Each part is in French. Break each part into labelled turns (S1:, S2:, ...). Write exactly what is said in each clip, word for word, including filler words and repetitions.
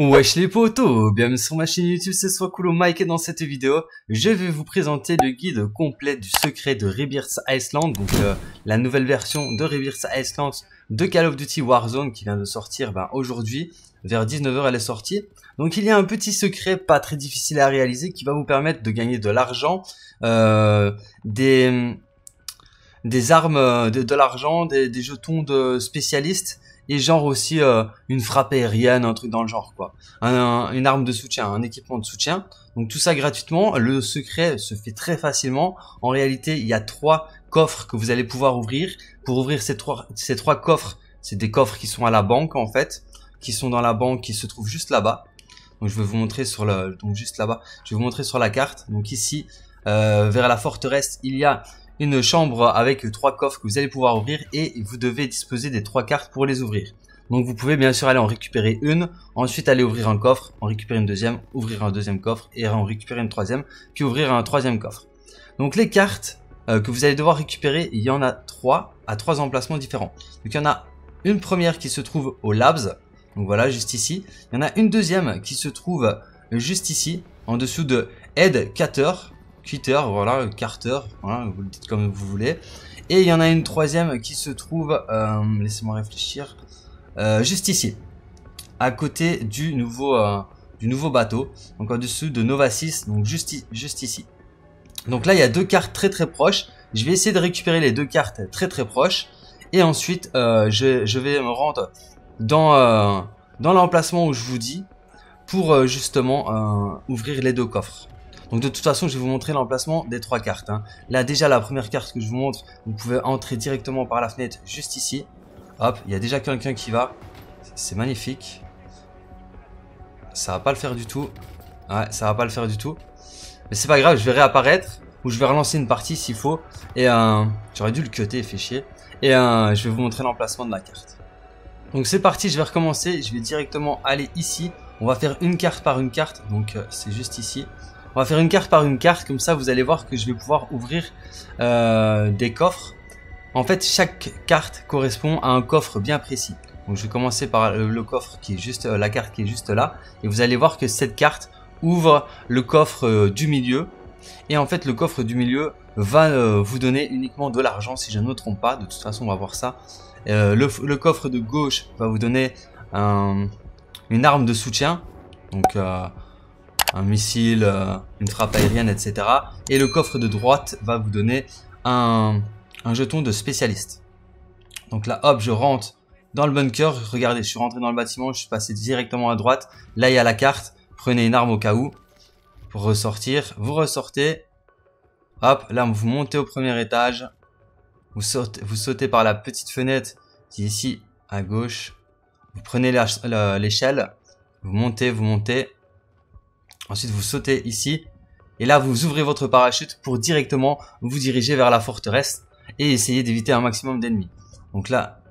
S1: Wesh les potos, bienvenue sur ma chaîne YouTube, c'est Swakulo Mike et dans cette vidéo, je vais vous présenter le guide complet du secret de Rebirth Island, donc euh, la nouvelle version de Rebirth Island de Call of Duty Warzone qui vient de sortir ben, aujourd'hui, vers dix-neuf heures elle est sortie. Donc il y a un petit secret pas très difficile à réaliser qui va vous permettre de gagner de l'argent, euh, des, des armes, de, de l'argent, des, des jetons de spécialistes. Et genre aussi euh, une frappe aérienne, un truc dans le genre quoi. Un, un, une arme de soutien, un équipement de soutien. Donc tout ça gratuitement. Le secret se fait très facilement. En réalité, il y a trois coffres que vous allez pouvoir ouvrir. Pour ouvrir ces trois, ces trois coffres, c'est des coffres qui sont à la banque en fait. Qui sont dans la banque, qui se trouvent juste là-bas. Donc je vais vous montrer sur le, donc juste là-bas. Je vais vous montrer sur la carte. Donc ici, euh, vers la forteresse, il y a une chambre avec trois coffres que vous allez pouvoir ouvrir et vous devez disposer des trois cartes pour les ouvrir. Donc vous pouvez bien sûr aller en récupérer une, ensuite aller ouvrir un coffre, en récupérer une deuxième, ouvrir un deuxième coffre et en récupérer une troisième, puis ouvrir un troisième coffre. Donc les cartes euh, que vous allez devoir récupérer, il y en a trois à trois emplacements différents. Donc il y en a une première qui se trouve au Labs, donc voilà juste ici. Il y en a une deuxième qui se trouve juste ici, en dessous de Head Cutter. Cutter, voilà, Carter, voilà, vous le dites comme vous voulez. Et il y en a une troisième qui se trouve, euh, laissez-moi réfléchir, euh, juste ici, à côté du nouveau, euh, du nouveau bateau, donc en dessous de Nova six, donc juste, juste ici. Donc là, il y a deux cartes très très proches. Je vais essayer de récupérer les deux cartes très très proches. Et ensuite, euh, je, je vais me rendre dans, euh, dans l'emplacement où je vous dis, pour euh, justement euh, ouvrir les deux coffres. Donc de toute façon, je vais vous montrer l'emplacement des trois cartes. Hein. Là, déjà, la première carte que je vous montre, vous pouvez entrer directement par la fenêtre juste ici. Hop, il y a déjà quelqu'un qui va. C'est magnifique. Ça va pas le faire du tout. Ouais, ça va pas le faire du tout. Mais c'est pas grave, je vais réapparaître. Ou je vais relancer une partie s'il faut. Et euh, j'aurais dû le cutter, fait chier. Et euh, je vais vous montrer l'emplacement de la carte. Donc c'est parti, je vais recommencer. Je vais directement aller ici. On va faire une carte par une carte. Donc euh, c'est juste ici. On va faire une carte par une carte, comme ça vous allez voir que je vais pouvoir ouvrir euh, des coffres. En fait, chaque carte correspond à un coffre bien précis. Donc je vais commencer par le, le coffre qui est juste, euh, la carte qui est juste là. Et vous allez voir que cette carte ouvre le coffre euh, du milieu. Et en fait, le coffre du milieu va euh, vous donner uniquement de l'argent, si je ne me trompe pas. De toute façon, on va voir ça. Euh, le, le coffre de gauche va vous donner un, une arme de soutien. Donc... Euh, un missile, euh, une frappe aérienne, et cetera. Et le coffre de droite va vous donner un, un jeton de spécialiste. Donc là, hop, je rentre dans le bunker. Regardez, je suis rentré dans le bâtiment, je suis passé directement à droite. Là, il y a la carte. Prenez une arme au cas où pour ressortir. Vous ressortez. Hop, là, vous montez au premier étage. Vous sautez, vous sautez par la petite fenêtre qui est ici à gauche. Vous prenez l'échelle. Vous montez, vous montez. Ensuite, vous sautez ici. Et là, vous ouvrez votre parachute pour directement vous diriger vers la forteresse et essayer d'éviter un maximum d'ennemis. Donc là,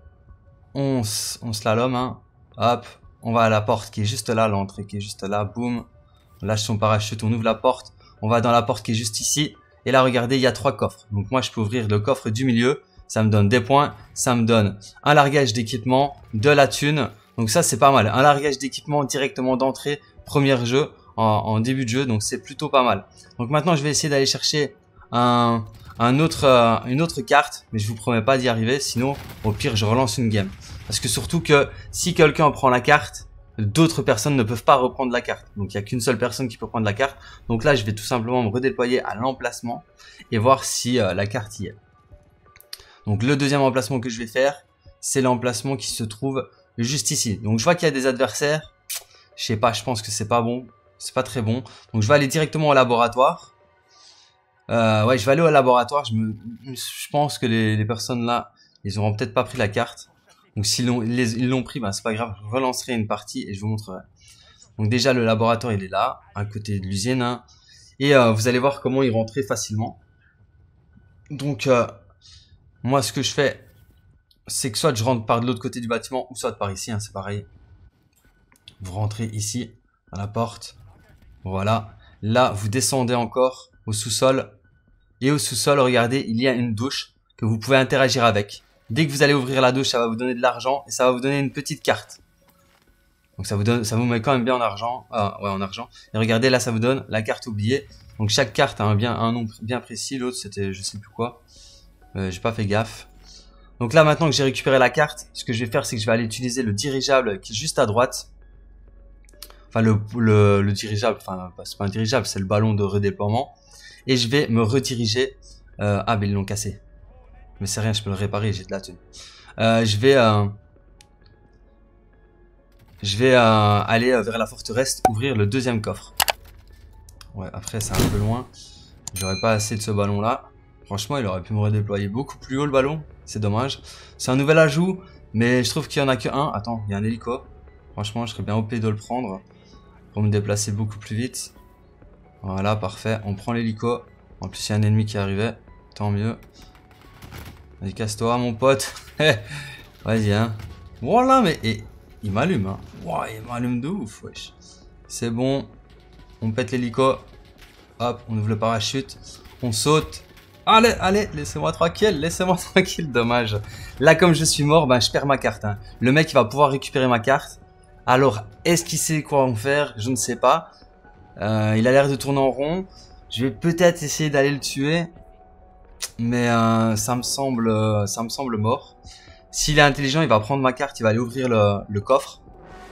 S1: on, on slalom. Hein. Hop, on va à la porte qui est juste là, l'entrée qui est juste là. Boum, on lâche son parachute, on ouvre la porte. On va dans la porte qui est juste ici. Et là, regardez, il y a trois coffres. Donc moi, je peux ouvrir le coffre du milieu. Ça me donne des points. Ça me donne un largage d'équipement, de la thune. Donc ça, c'est pas mal. Un largage d'équipement directement d'entrée, premier jeu. En, en début de jeu, donc c'est plutôt pas mal. Donc maintenant je vais essayer d'aller chercher un, un autre, euh, une autre carte, mais je vous promets pas d'y arriver, sinon au pire je relance une game. Parce que surtout que si quelqu'un prend la carte, d'autres personnes ne peuvent pas reprendre la carte. Donc il n'y a qu'une seule personne qui peut prendre la carte. Donc là je vais tout simplement me redéployer à l'emplacement et voir si euh, la carte y est. Donc le deuxième emplacement que je vais faire, c'est l'emplacement qui se trouve juste ici. Donc je vois qu'il y a des adversaires. Je sais pas, je pense que c'est pas bon. C'est pas très bon. Donc je vais aller directement au laboratoire. Euh, ouais, je vais aller au laboratoire. Je, me, je pense que les, les personnes là, ils auront peut-être pas pris la carte. Donc s'ils l'ont ils l'ont pris, bah, c'est pas grave. Je relancerai une partie et je vous montrerai. Donc déjà le laboratoire il est là, à côté de l'usine. Hein. Et euh, vous allez voir comment y rentrer facilement. Donc euh, moi ce que je fais, c'est que soit je rentre par de l'autre côté du bâtiment ou soit par ici. Hein, c'est pareil. Vous rentrez ici à la porte. Voilà, là vous descendez encore au sous-sol et au sous-sol, regardez, il y a une douche que vous pouvez interagir avec. Dès que vous allez ouvrir la douche, ça va vous donner de l'argent et ça va vous donner une petite carte. Donc ça vous donne, ça vous met quand même bien en argent. Ah ouais, en argent. Et regardez, là, ça vous donne la carte oubliée. Donc chaque carte a un, bien, un nom bien précis. L'autre, c'était je sais plus quoi. Euh, j'ai pas fait gaffe. Donc là, maintenant que j'ai récupéré la carte, ce que je vais faire, c'est que je vais aller utiliser le dirigeable qui est juste à droite. Enfin, le, le, le dirigeable, enfin, c'est pas un dirigeable, c'est le ballon de redéploiement. Et je vais me rediriger. Euh, ah, mais ils l'ont cassé. Mais c'est rien, je peux le réparer, j'ai de la thune. Euh, je vais... Euh, je vais euh, aller vers la forteresse, ouvrir le deuxième coffre. Ouais, après, c'est un peu loin. J'aurais pas assez de ce ballon-là. Franchement, il aurait pu me redéployer beaucoup plus haut le ballon. C'est dommage. C'est un nouvel ajout, mais je trouve qu'il y en a que un. Attends, il y a un hélico. Franchement, je serais bien O P de le prendre pour me déplacer beaucoup plus vite. Voilà, parfait. On prend l'hélico. En plus, il y a un ennemi qui arrivait. Tant mieux. Vas-y, casse-toi, mon pote. Vas-y, hein. Voilà, mais et, il m'allume, hein. Wow, il m'allume de ouf, wesh. C'est bon. On pète l'hélico. Hop, on ouvre le parachute. On saute. Allez, allez, laissez-moi tranquille, laissez-moi tranquille, dommage. Là, comme je suis mort, ben, je perds ma carte. Hein. Le mec, il va pouvoir récupérer ma carte. Alors, est-ce qu'il sait quoi en faire? Je ne sais pas. Euh, il a l'air de tourner en rond. Je vais peut-être essayer d'aller le tuer. Mais euh, ça me semble, euh, ça me semble mort. S'il est intelligent, il va prendre ma carte, il va aller ouvrir le, le coffre.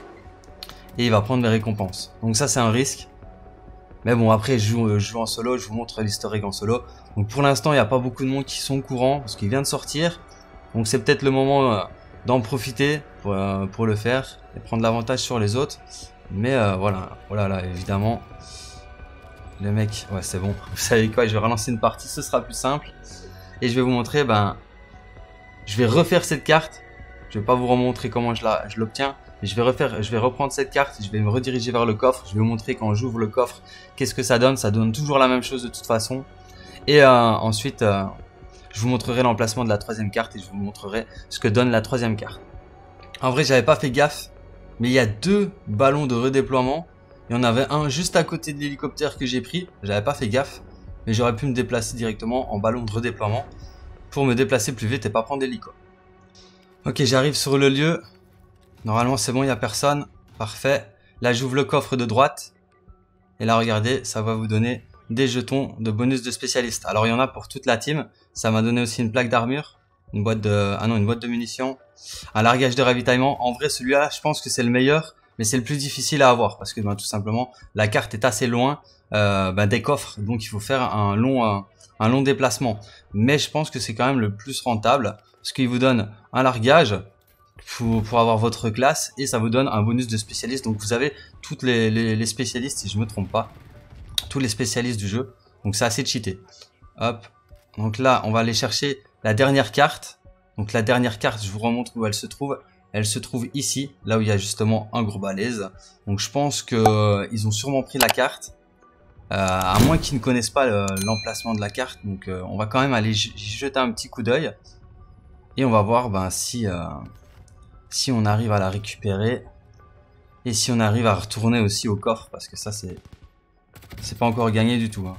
S1: Et il va prendre mes récompenses. Donc ça, c'est un risque. Mais bon, après, je joue, je joue en solo, je vous montre l'historique en solo. Donc pour l'instant, il n'y a pas beaucoup de monde qui sont au courant, parce qu'il vient de sortir. Donc c'est peut-être le moment euh, d'en profiter pour, euh, pour le faire, et prendre l'avantage sur les autres. Mais euh, voilà, voilà, là, évidemment, les mecs, ouais, c'est bon. Vous savez quoi, je vais relancer une partie, ce sera plus simple. Et je vais vous montrer, ben, je vais refaire cette carte. Je vais pas vous remontrer comment je la, je l'obtiens. Je vais refaire, je vais reprendre cette carte, je vais me rediriger vers le coffre. Je vais vous montrer quand j'ouvre le coffre, qu'est-ce que ça donne. Ça donne toujours la même chose de toute façon. Et euh, ensuite, euh, je vous montrerai l'emplacement de la troisième carte et je vous montrerai ce que donne la troisième carte. En vrai, j'avais pas fait gaffe, mais il y a deux ballons de redéploiement. Il y en avait un juste à côté de l'hélicoptère que j'ai pris. J'avais pas fait gaffe, mais j'aurais pu me déplacer directement en ballon de redéploiement pour me déplacer plus vite et pas prendre l'hélico. Ok, j'arrive sur le lieu. Normalement, c'est bon, il n'y a personne. Parfait. Là, j'ouvre le coffre de droite. Et là, regardez, ça va vous donner des jetons de bonus de spécialiste. Alors, il y en a pour toute la team. Ça m'a donné aussi une plaque d'armure. Une boîte de... Ah non, une boîte de munitions. Un largage de ravitaillement. En vrai, celui-là, je pense que c'est le meilleur. Mais c'est le plus difficile à avoir. Parce que, ben, tout simplement, la carte est assez loin euh, ben, des coffres. Donc, il faut faire un long, un, un long déplacement. Mais je pense que c'est quand même le plus rentable. Parce qu'il vous donne un largage pour, pour avoir votre classe et ça vous donne un bonus de spécialiste. Donc vous avez toutes les, les, les spécialistes, si je me trompe pas, tous les spécialistes du jeu. Donc c'est assez cheaté. Hop. Donc là, on va aller chercher la dernière carte. Donc la dernière carte, je vous remontre où elle se trouve. Elle se trouve ici, là où il y a justement un gros balèze. Donc je pense que euh, ils ont sûrement pris la carte. Euh, à moins qu'ils ne connaissent pas l'emplacement de la carte. Donc euh, on va quand même aller jeter un petit coup d'œil. Et on va voir ben, si, euh, si on arrive à la récupérer. Et si on arrive à retourner aussi au coffre. Parce que ça, c'est c'est pas encore gagné du tout. Hein.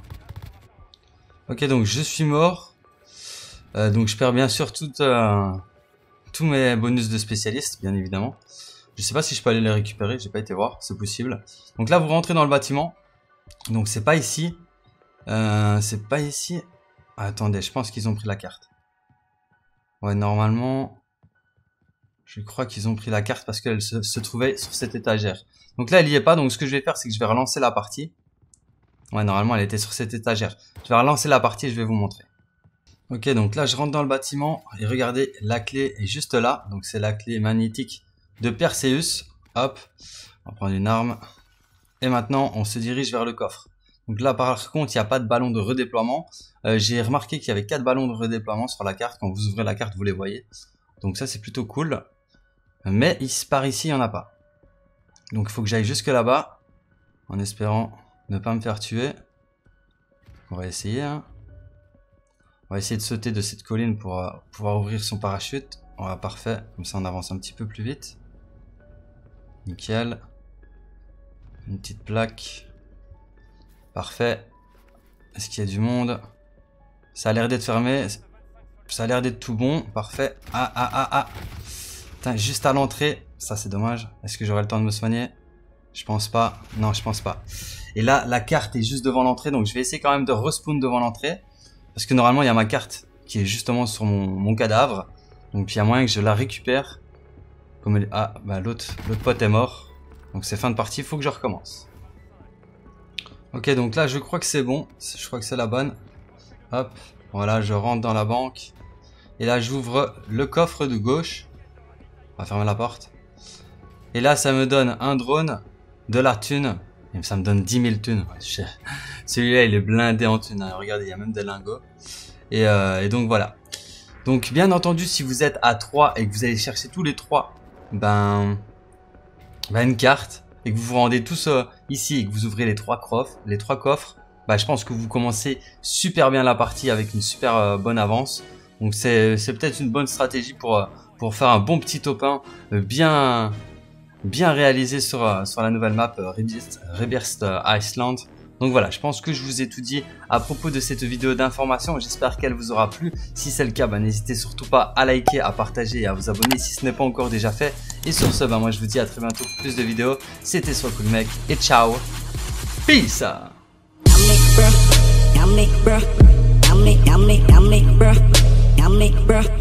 S1: Ok, donc je suis mort. Euh, donc je perds bien sûr tout, euh, tous mes bonus de spécialiste, bien évidemment. Je sais pas si je peux aller les récupérer. J'ai pas été voir. C'est possible. Donc là, vous rentrez dans le bâtiment. Donc c'est pas ici. Euh, c'est pas ici. Ah, attendez, je pense qu'ils ont pris la carte. Ouais, normalement, je crois qu'ils ont pris la carte parce qu'elle se, se trouvait sur cette étagère. Donc là, elle y est pas. Donc ce que je vais faire, c'est que je vais relancer la partie. Ouais, normalement, elle était sur cette étagère. Je vais relancer la partie et je vais vous montrer. Ok, donc là, je rentre dans le bâtiment. Et regardez, la clé est juste là. Donc c'est la clé magnétique de Perseus. Hop, on va prendre une arme. Et maintenant, on se dirige vers le coffre. Donc là, par contre, il n'y a pas de ballon de redéploiement. Euh, J'ai remarqué qu'il y avait quatre ballons de redéploiement sur la carte. Quand vous ouvrez la carte, vous les voyez. Donc ça, c'est plutôt cool. Mais par ici, il n'y en a pas. Donc il faut que j'aille jusque là-bas. En espérant ne pas me faire tuer. On va essayer. Hein. On va essayer de sauter de cette colline pour euh, pouvoir ouvrir son parachute. Voilà, parfait. Comme ça, on avance un petit peu plus vite. Nickel. Une petite plaque. Parfait. Est-ce qu'il y a du monde? Ça a l'air d'être fermé. Ça a l'air d'être tout bon. Parfait. Ah, ah, ah, ah. Putain, juste à l'entrée. Ça c'est dommage. Est-ce que j'aurai le temps de me soigner? Je pense pas. Non, je pense pas. Et là, la carte est juste devant l'entrée. Donc je vais essayer quand même de respawn devant l'entrée. Parce que normalement, il y a ma carte qui est justement sur mon, mon cadavre. Donc il y a moyen que je la récupère. Comme elle... Ah, bah l'autre l'autre pote est mort. Donc c'est fin de partie, il faut que je recommence. Ok, donc là je crois que c'est bon. Je crois que c'est la bonne. Hop, voilà, je rentre dans la banque. Et là j'ouvre le coffre de gauche. On va fermer la porte. Et là ça me donne un drone, de la thune. Et ça me donne dix mille thunes. Celui-là il est blindé en thunes. Regardez, il y a même des lingots. Et, euh, et donc voilà. Donc bien entendu, si vous êtes à trois et que vous allez chercher tous les trois, ben, ben une carte, et que vous vous rendez tous euh, ici et que vous ouvrez les trois coffres, les trois coffres, ben, je pense que vous commencez super bien la partie avec une super euh, bonne avance. Donc c'est c'est peut-être une bonne stratégie pour euh, pour faire un bon petit top un euh, bien bien réalisé sur euh, sur la nouvelle map euh, Rebirth, Rebirth euh, Island. Donc voilà, je pense que je vous ai tout dit à propos de cette vidéo d'information. J'espère qu'elle vous aura plu. Si c'est le cas, bah, n'hésitez surtout pas à liker, à partager et à vous abonner si ce n'est pas encore déjà fait. Et sur ce, bah, moi je vous dis à très bientôt pour plus de vidéos. C'était SoisCoolMec et ciao. Peace. Yummy, bruh. Yummy, bruh. Yummy, yummy, yummy, bruh. Yummy, bruh.